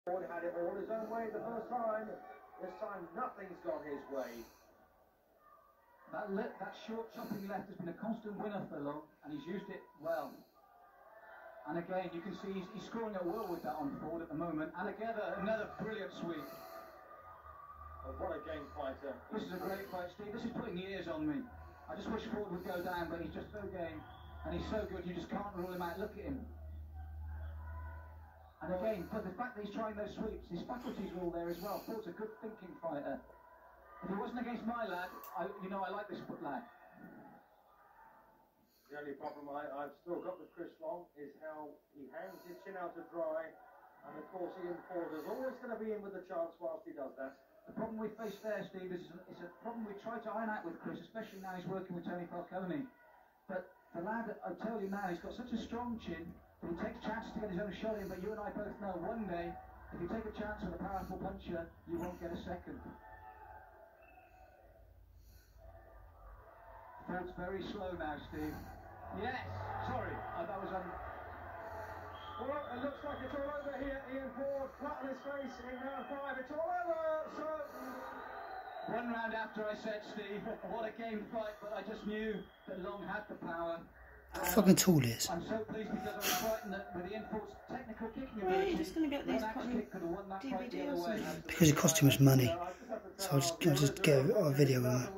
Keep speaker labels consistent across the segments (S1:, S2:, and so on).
S1: Ford had it all his own way the first time. This time nothing's gone his way.
S2: That short chopping left has been a constant winner for Long, and he's used it well. And again, you can see he's scoring at will with that on Ford at the moment. And again, another brilliant sweep.
S1: Oh, what a game fighter.
S2: This is a great fight, Steve. This is putting years on me. I just wish Ford would go down, but he's just so game. And he's so good, you just can't rule him out. Look at him. And again, but the fact that he's trying those sweeps, his faculties are all there as well. Ford's a good thinking fighter. If it wasn't against my lad, I like this lad.
S1: The only problem I've still got with Chris Long is how he hangs his chin out to dry. And of course, Ian Ford is always going to be in with a chance whilst he does that.
S2: The problem we face there, Steve, is a problem we try to iron out with Chris, especially now he's working with Tony Falcone. But the lad, I tell you now, he's got such a strong chin that he takes chances to get his own shot in. But you and I both know one day, if you take a chance with a powerful puncher, you won't get a second. Ford's very slow now, Steve. Yes, sorry, that was
S1: Well, it looks like it's all over here. Ian Ford, flat on his face in round 5. It's all over. So
S2: one round after I said, Steve, what a game fight, but I just knew that Long had the power.
S3: How fucking tall is?
S2: I'm so pleased because I was frightened that with the Ian Ford's technical kicking
S4: Well,
S2: ability,
S4: you're just going to get these
S2: DVD
S4: or something.
S3: Because it cost too much money. So I'll just get a video of it.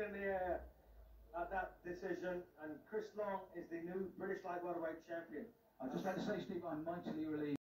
S1: That decision, and Chris Long is the new British light welterweight champion.
S2: I'd just like to say, Steve, I'm mightily relieved.